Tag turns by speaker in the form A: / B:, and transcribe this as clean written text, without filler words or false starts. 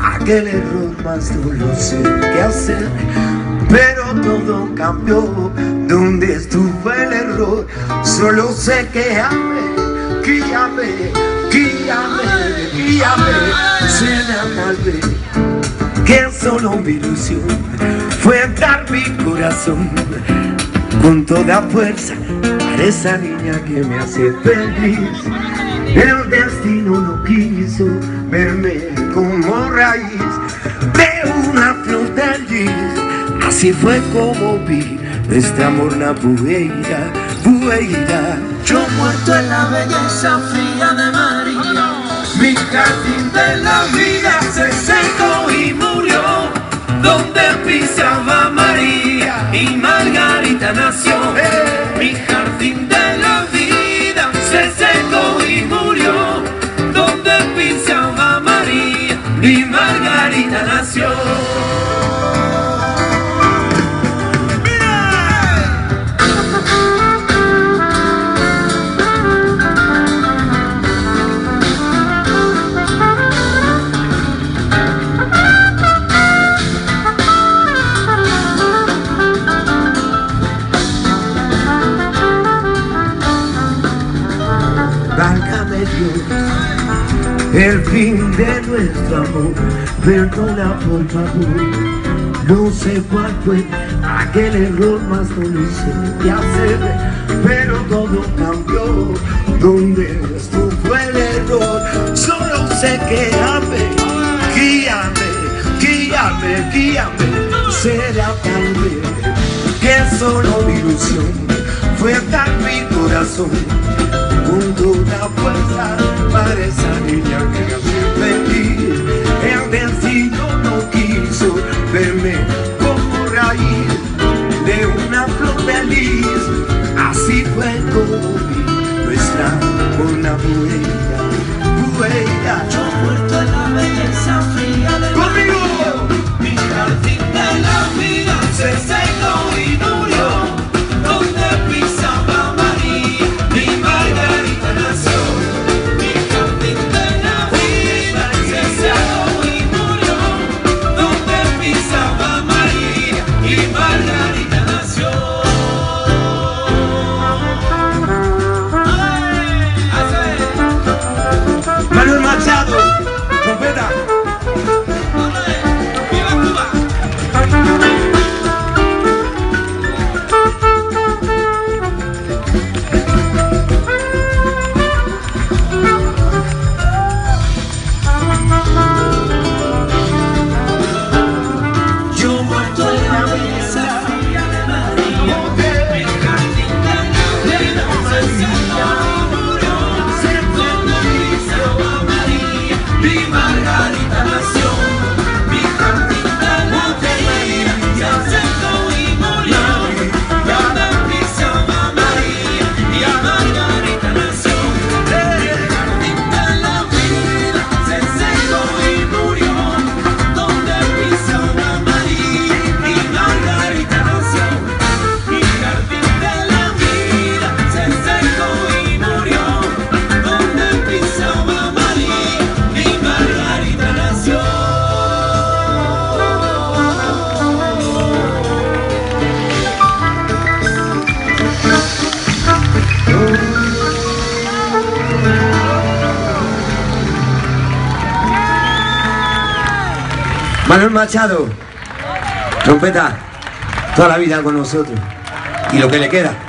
A: aquel error más doloroso que hacer, pero todo cambió. ¿Dónde estuvo el error? Solo sé que amé, se me malvé, que solo mi ilusión fue dar mi corazón con toda fuerza para esa niña que me hace feliz. El destino no quiso verme como raíz de una flor del gis. Así fue como vi este amor na bueira.
B: Yo muerto en la belleza fría de María, mi jardín de la vida se secó y murió. Donde pisaba María y Margarita nació. Mi jardín de la vida se secó y murió. Donde pisaba María y Margarita nació.
A: Válgame Dios, el fin de nuestro amor, perdona por favor. No sé cuál fue aquel error más doloroso que hacer, pero todo cambió. ¿Dónde estuvo el error? Solo sé que amé, será tal vez que solo mi ilusión fue dar mi corazón con toda fuerza para esa niña que me hace feliz. El destino no quiso verme como raíz de una flor feliz. Así fue como vi nuestra buena buena.
B: Yo muerto en la belleza fría de María, mi jardín de la vida se secó y murió. Donde pisaba María y Margarita nació. Mi jardín de la vida se secó y murió. Donde pisaba María y Margarita nació.
A: Manuel Machado, trompeta.
B: ¡Viva Cuba! Yo muerto en la belleza fría de María, mi jardín de la vida se secó y murió. Donde pisaba María y Margarita nació. Mi jardín de la vida se secó y murió. Donde pisaba María y Margarita nació. Mi jardín de la vida se secó y murió. Donde pisaba María y Margarita nació. Mi jardín de la vida se secó y murió. Donde pisaba María y Margarita nació.
A: Manuel Machado, trompeta, toda la vida con nosotros y lo que le queda.